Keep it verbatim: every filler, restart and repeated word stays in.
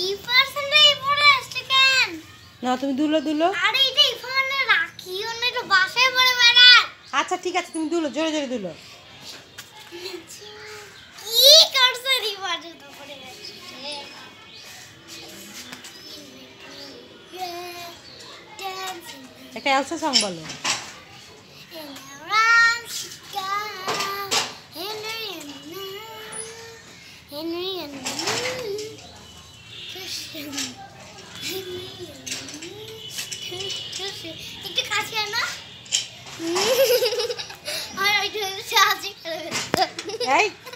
না তুমি দুলো দুলো। আরে এটা এখানে রাখি অন্য তো বাসায় পড়ে বেড়ায়। আচ্ছা ঠিক আছে তুমি দুলো, জোরে জোরে দুলো। কি করছ রে বাজে তো পড়ে গেছে। একটা এলসা সং বলো। একটু কাছে না আর ওইটা আছে। এই